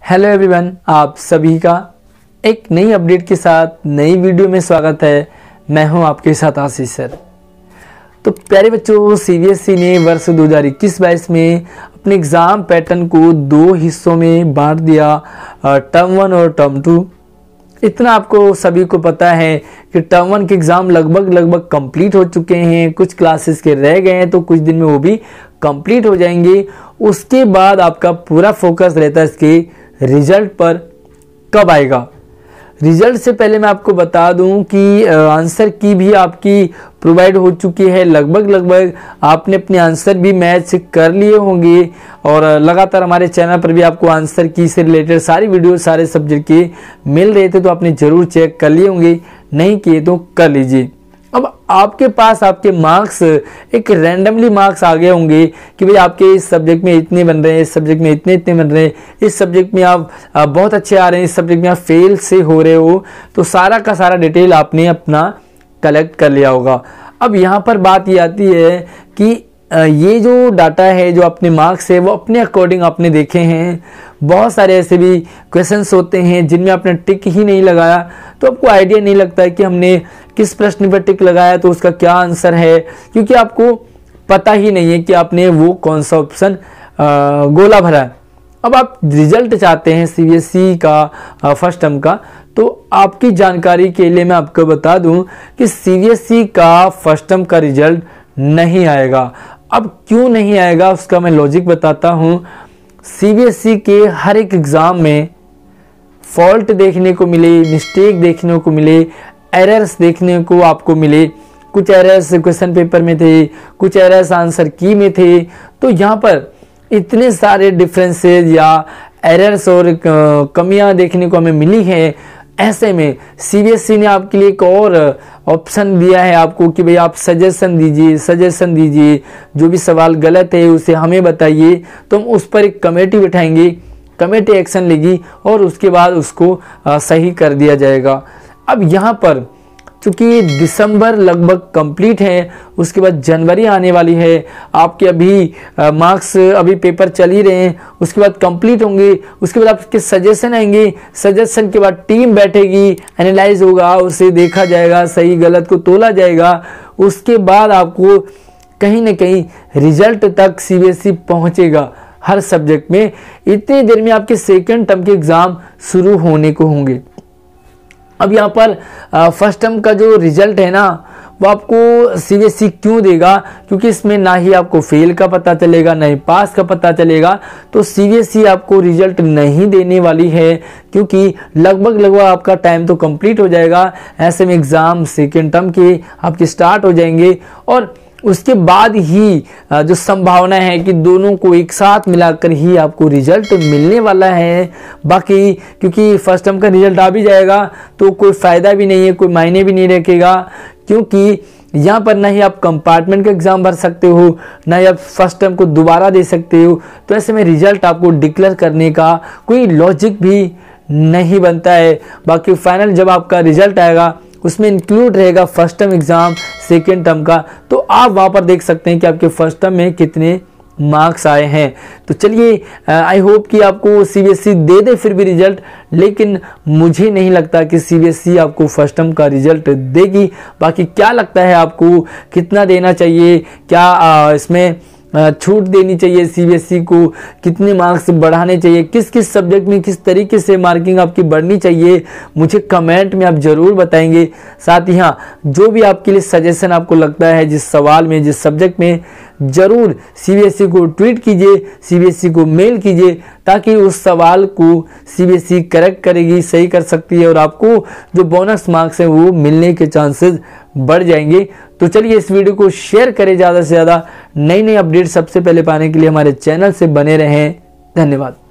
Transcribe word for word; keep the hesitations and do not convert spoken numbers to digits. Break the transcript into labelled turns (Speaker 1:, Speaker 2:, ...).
Speaker 1: Hello everyone, आप सभी का एक नई अपडेट के साथ नई वीडियो में स्वागत है। मैं हूं आपके साथ आशीष सर। तो प्यारे बच्चों, सीबीएसई ने वर्ष दो हज़ार इक्कीस बाईस में अपने एग्ज़ाम पैटर्न को दो हिस्सों में बांट दिया, टर्म वन और टर्म टू। इतना आपको सभी को पता है कि टर्म वन के एग्ज़ाम लगभग लगभग कंप्लीट हो चुके हैं, कुछ क्लासेस के रह गए हैं तो कुछ दिन में वो भी कंप्लीट हो जाएंगे। उसके बाद आपका पूरा फोकस रहता है इसके रिजल्ट पर कब आएगा। रिजल्ट से पहले मैं आपको बता दूं कि आंसर की भी आपकी प्रोवाइड हो चुकी है। लगभग लगभग आपने अपने आंसर भी मैच कर लिए होंगे और लगातार हमारे चैनल पर भी आपको आंसर की से रिलेटेड सारी वीडियो सारे सब्जेक्ट के मिल रहे थे, तो आपने जरूर चेक कर लिए होंगे, नहीं किए तो कर लीजिए। अब आपके पास आपके मार्क्स एक रैंडमली मार्क्स आ गए होंगे कि भाई आपके इस सब्जेक्ट में इतने बन रहे हैं, इस सब्जेक्ट में इतने इतने बन रहे हैं, इस सब्जेक्ट में आप बहुत अच्छे आ रहे हैं, इस सब्जेक्ट में आप फेल से हो रहे हो। तो सारा का सारा डिटेल आपने अपना कलेक्ट कर लिया होगा। अब यहाँ पर बात ये आती है कि ये जो डाटा है, जो अपने मार्क्स है, वो अपने अकॉर्डिंग आपने देखे हैं। बहुत सारे ऐसे भी क्वेश्चंस होते हैं जिनमें आपने टिक ही नहीं लगाया, तो आपको आइडिया नहीं लगता है कि हमने किस प्रश्न पर टिक लगाया तो उसका क्या आंसर है, क्योंकि आपको पता ही नहीं है कि आपने वो कौन सा ऑप्शन गोला भरा है। अब आप रिजल्ट चाहते हैं सीबीएसई का फर्स्ट टर्म का, तो आपकी जानकारी के लिए मैं आपको बता दूं कि सीबीएसई का फर्स्ट टर्म का रिजल्ट नहीं आएगा। अब क्यों नहीं आएगा उसका मैं लॉजिक बताता हूं। सीबीएसई के हर एक एग्जाम में फॉल्ट देखने को मिले, मिस्टेक देखने को मिले, एरर्स देखने को आपको मिले। कुछ एरर्स क्वेश्चन पेपर में थे, कुछ एरर्स आंसर की में थे। तो यहाँ पर इतने सारे डिफरेंसेस या एरर्स और कमियां देखने को हमें मिली है। ऐसे में सीबीएसई ने आपके लिए एक और ऑप्शन दिया है आपको कि भाई आप सजेशन दीजिए, सजेशन दीजिए, जो भी सवाल गलत है उसे हमें बताइए, तो हम उस पर एक कमेटी बिठाएंगे, कमेटी एक्शन लेगी और उसके बाद उसको सही कर दिया जाएगा। अब यहाँ पर चूंकि दिसंबर लगभग कंप्लीट है, उसके बाद जनवरी आने वाली है, आपके अभी मार्क्स अभी पेपर चल ही रहे हैं, उसके बाद कंप्लीट होंगे, उसके बाद आपके सजेशन आएंगे, सजेशन के बाद टीम बैठेगी, एनालाइज होगा, उसे देखा जाएगा, सही गलत को तोला जाएगा। उसके बाद आपको कहीं ना कहीं रिजल्ट तक सीबीएसई पहुंचेगा हर सब्जेक्ट में। इतनी देर में आपके सेकेंड टर्म के एग्जाम शुरू होने को होंगे। अब यहाँ पर फर्स्ट टर्म का जो रिजल्ट है ना, वो आपको सीबीएसई क्यों देगा, क्योंकि इसमें ना ही आपको फेल का पता चलेगा, ना ही पास का पता चलेगा। तो सीबीएसई आपको रिजल्ट नहीं देने वाली है, क्योंकि लगभग लगभग आपका टाइम तो कंप्लीट हो जाएगा। ऐसे में एग्जाम सेकेंड टर्म के आपके स्टार्ट हो जाएंगे और उसके बाद ही जो संभावना है कि दोनों को एक साथ मिलाकर ही आपको रिजल्ट मिलने वाला है। बाकी क्योंकि फर्स्ट टर्म का रिजल्ट आ भी जाएगा तो कोई फ़ायदा भी नहीं है, कोई मायने भी नहीं रखेगा, क्योंकि यहाँ पर ना ही आप कंपार्टमेंट का एग्ज़ाम भर सकते हो, ना ही आप फर्स्ट टर्म को दोबारा दे सकते हो। तो ऐसे में रिजल्ट आपको डिक्लेयर करने का कोई लॉजिक भी नहीं बनता है। बाकी फाइनल जब आपका रिजल्ट आएगा उसमें इंक्लूड रहेगा first term exam, second term का, तो आप वहाँ पर देख सकते हैं कि आपके फर्स्ट टर्म में कितने मार्क्स आए हैं। तो चलिए, आई होप कि आपको सीबीएसई दे दे फिर भी रिजल्ट, लेकिन मुझे नहीं लगता कि सीबीएसई आपको फर्स्ट टर्म का रिजल्ट देगी। बाकी क्या लगता है आपको, कितना देना चाहिए, क्या आ, इसमें छूट देनी चाहिए सीबीएसई को, कितने मार्क्स बढ़ाने चाहिए, किस किस सब्जेक्ट में किस तरीके से मार्किंग आपकी बढ़नी चाहिए, मुझे कमेंट में आप जरूर बताएंगे। साथ ही हाँ, जो भी आपके लिए सजेशन आपको लगता है जिस सवाल में, जिस सब्जेक्ट में, जरूर सीबीएसई को ट्वीट कीजिए, सीबीएसई को मेल कीजिए, ताकि उस सवाल को सीबीएसई करेक्ट करेगी, सही कर सकती है और आपको जो बोनस मार्क्स हैं वो मिलने के चांसेस बढ़ जाएंगे। तो चलिए इस वीडियो को शेयर करें ज़्यादा से ज़्यादा। नई नई अपडेट सबसे पहले पाने के लिए हमारे चैनल से बने रहें। धन्यवाद।